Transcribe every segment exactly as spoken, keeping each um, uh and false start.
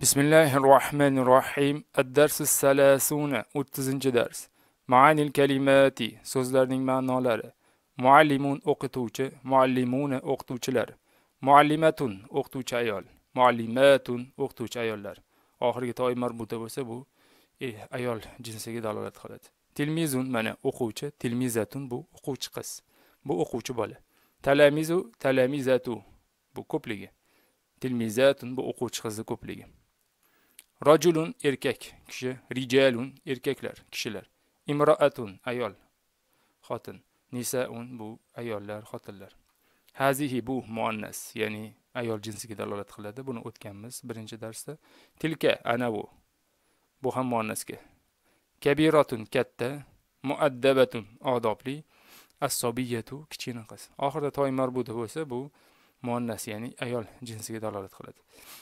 Bismillahirrahmanirrahim. Ad-dars as-salasuna, o'ttizinchi dars. Ma'anil kalimati, so'zlarning ma'nolari. Muallimun, o'qituvchi, muallimuna, o'qituvchilar. Muallimatun, o'qituvchi ayol. Muallimatun, o'qituvchi ayollar. Oxirgi to'y marbuta bo'lsa bu e, ayol jinsiga dalolat qiladi. Tilmizun, mana o'quvchi, tilmizatun bu o'quvchi qiz. Bu o'quvchi bola. Talamizu, talamizatu bu ko'pligi. Tilmizatun bu o'quvchi qizni ko'pligi. Rajulun erkak kishi, rijalun erkaklar kishilar, imroatun ayol xotin, nisaun bu ayollar xotinlar. Hazihi bu muannas, ya'ni ayol jinsiga dalolat qiladi. Buni o'tganmiz birinchi darsda. Tilka ana bu bu ham muannasga. Kabiratun katta, muaddabatun odobli, as-sobiyatu kichkina qiz. Oxirida to'y marbuta bo'lsa bu muannas, ya'ni ayol jinsiga dalolat qiladi.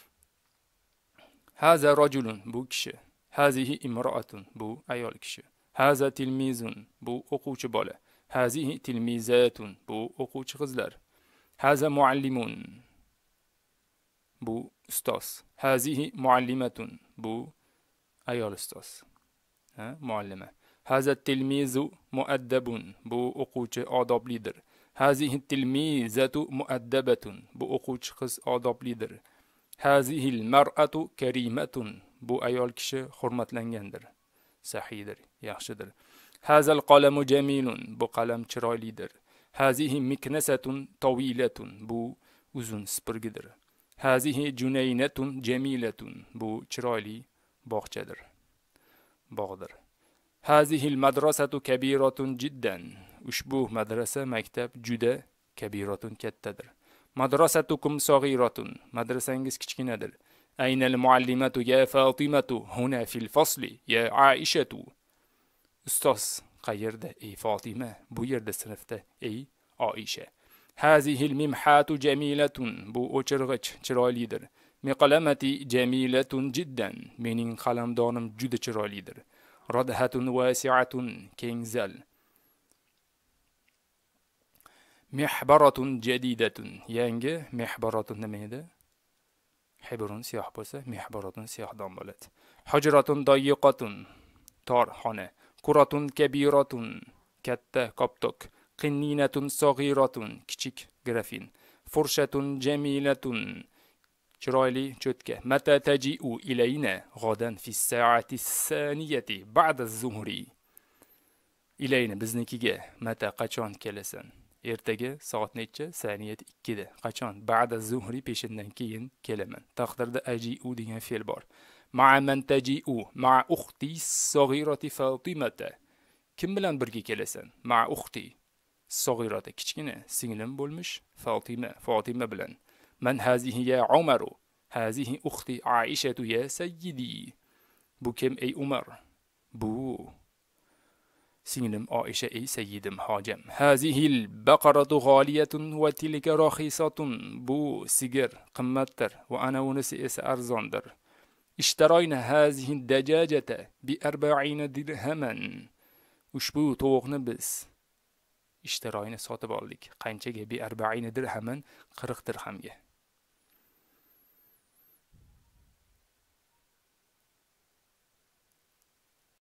Haza rajulun bu kishi. Hazihi imroatun bu ayol kishi. Haza tilmizun bu o'quvchi bola. Hazihi tilmizatun bu o'quvchi qizlar. Haza muallimun bu ustoz. Hazihi muallimatun bu ayol ustoz. Ha, muallima. Haza tilmizu muaddabun bu o'quvchi odoblidir. Hazihi tilmizatu muaddabatun bu o'quvchi qiz odoblidir. Hazihil mar'atu karimatun bu ayol kishi hurmatlangandir, sahiydir, yaxshidir. Hazal qalamu jamilun bu qalam chiroylidir. Hazihi miknasatun tawilatun bu uzun spirgidir. Hazihi junaynatun jamilatun bu chiroyli bog'chadir, bog'dir. Hazihil madrasatu kabiratun jiddan ushbu madrasa maktab juda kabiratun kattadir. Madrasatukum saghiratun madrasangiz kichkinadir. Aynal muallimatu ya Fatimatu huna fil fasli ya Aishatu. Ustoz qayerda ey Fatima? Bu yerda sinfda ey Aisha. Hazihil mimhatu jamilatun bu o'chirg'ich chiroylidir. Miqalamati jamilatun jiddan mening qalamdonim juda chiroylidir. Radhatun wasi'atun kengzal. Mihbaratun jadidatun yangi. Mihbaratun nima edi? Hibrun siyoh bo'lsa, mihbaratun siyohdan bo'ladi. Hujratun dayiqatun tor xona. Kuratun kabiratun katta koptok. Qinninatun saghiratun kichik grafin. Furshatun jamilatun chiroyli cho'tka. Mata taji'u ilayna g'odan fi as-sa'ati as-saniyati ba'da az-zuhri. Ilayna biznikiga mata qachon kelasan? Ertaga soat necha? Saniyat ikkida. Qachon? Ba'da zuhri peshindan keyin kelaman. Taqdirda aji'u degan fe'l bor. Ma'a man taji'u ma'a ukhti saghirati Fatimata. Kim bilan birga kelasan? Ma'a ukhti saghirati kichkina singlim bo'lmish Fatima, Fatima bilan. Man hazihi ya Umaru? Hazihi ukhti Aishatu ya sayyidi. Bu kim ey Umar? Bu singlim Aisha ey sayyidim hojam. Hazihil baqaratu g'oliyatun va tilka rahisatun bu sigir qimmatdir va ana unisi esa arzondir. Ishtaroyna hazihi dajajata bi arba'ina dirhaman. Ushbu tovuqni biz ishtaroyni sotib oldik. Qanchaga? Bi arba'ina dirhaman qirq dirhamga.